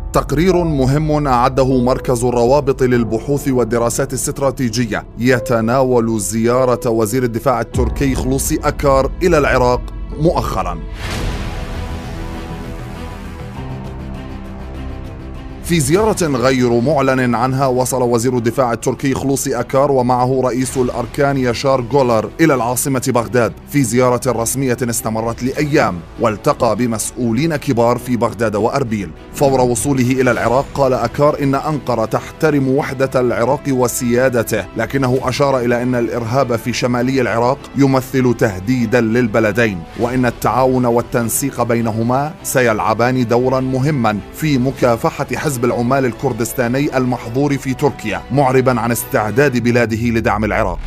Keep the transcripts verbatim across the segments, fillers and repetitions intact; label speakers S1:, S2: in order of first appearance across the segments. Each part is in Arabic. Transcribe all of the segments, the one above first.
S1: تقرير مهم أعده مركز الروابط للبحوث والدراسات الاستراتيجية يتناول زيارة وزير الدفاع التركي خلوصي أكار إلى العراق مؤخراً. في زيارة غير معلن عنها وصل وزير الدفاع التركي خلوصي أكار ومعه رئيس الأركان ياشار جولر إلى العاصمة بغداد في زيارة رسمية استمرت لأيام، والتقى بمسؤولين كبار في بغداد وأربيل. فور وصوله إلى العراق قال أكار إن أنقرة تحترم وحدة العراق وسيادته، لكنه أشار إلى أن الإرهاب في شمالي العراق يمثل تهديدا للبلدين، وإن التعاون والتنسيق بينهما سيلعبان دورا مهما في مكافحة حزب العمال الكردستاني المحظور في تركيا، معربا عن استعداد بلاده لدعم العراق.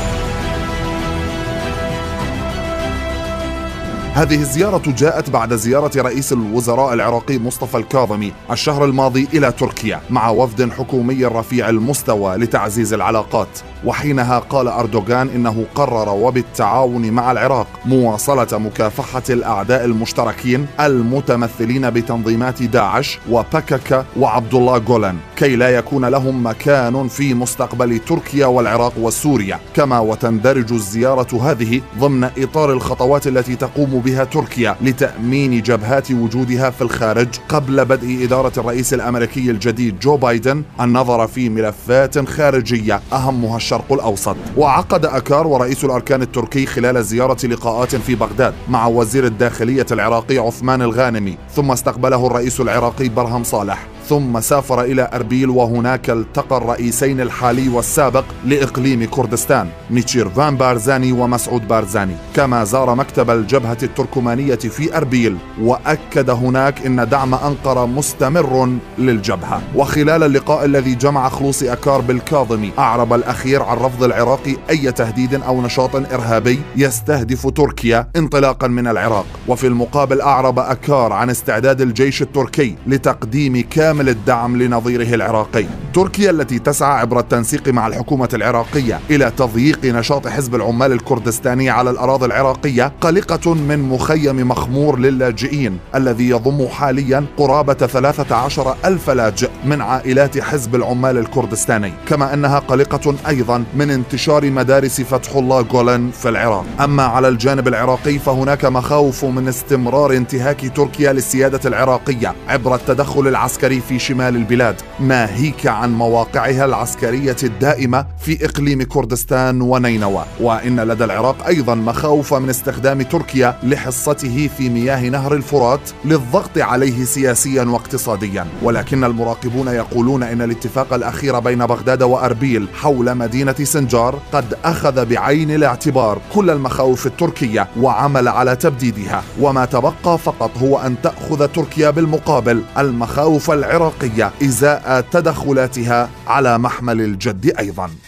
S1: هذه الزيارة جاءت بعد زيارة رئيس الوزراء العراقي مصطفى الكاظمي الشهر الماضي إلى تركيا مع وفد حكومي رفيع المستوى لتعزيز العلاقات، وحينها قال أردوغان إنه قرر وبالتعاون مع العراق مواصلة مكافحة الأعداء المشتركين المتمثلين بتنظيمات داعش وباكك وعبد الله جولان، كي لا يكون لهم مكان في مستقبل تركيا والعراق وسوريا. كما وتندرج الزيارة هذه ضمن إطار الخطوات التي تقوم بها تركيا لتأمين جبهات وجودها في الخارج قبل بدء إدارة الرئيس الأمريكي الجديد جو بايدن النظر في ملفات خارجية أهمها الشرق الأوسط. وعقد أكار ورئيس الأركان التركي خلال الزيارة لقاءات في بغداد مع وزير الداخلية العراقي عثمان الغانمي، ثم استقبله الرئيس العراقي برهم صالح، ثم سافر إلى أربيل وهناك التقى الرئيسين الحالي والسابق لإقليم كردستان نيتشيرفان بارزاني ومسعود بارزاني. كما زار مكتب الجبهة التركمانية في أربيل وأكد هناك إن دعم أنقرة مستمر للجبهة. وخلال اللقاء الذي جمع خلوصي أكار بالكاظمي أعرب الأخير عن رفض العراق أي تهديد أو نشاط إرهابي يستهدف تركيا انطلاقا من العراق. وفي المقابل أعرب أكار عن استعداد الجيش التركي لتقديم كامل من الدعم لنظيره العراقي. تركيا التي تسعى عبر التنسيق مع الحكومة العراقية إلى تضييق نشاط حزب العمال الكردستاني على الأراضي العراقية قلقة من مخيم مخمور للاجئين الذي يضم حاليا قرابة ثلاثة عشر ألف لاجئ من عائلات حزب العمال الكردستاني. كما أنها قلقة أيضا من انتشار مدارس فتح الله جولان في العراق. أما على الجانب العراقي فهناك مخاوف من استمرار انتهاك تركيا للسيادة العراقية عبر التدخل العسكري في شمال البلاد، ناهيك عن مواقعها العسكرية الدائمة في إقليم كردستان ونينوى. وإن لدى العراق أيضا مخاوف من استخدام تركيا لحصته في مياه نهر الفرات للضغط عليه سياسيا واقتصاديا. ولكن المراقبون يقولون إن الاتفاق الأخير بين بغداد وأربيل حول مدينة سنجار قد أخذ بعين الاعتبار كل المخاوف التركية وعمل على تبديدها، وما تبقى فقط هو أن تأخذ تركيا بالمقابل المخاوف العراقية إزاء تدخلاتها على محمل الجد أيضا.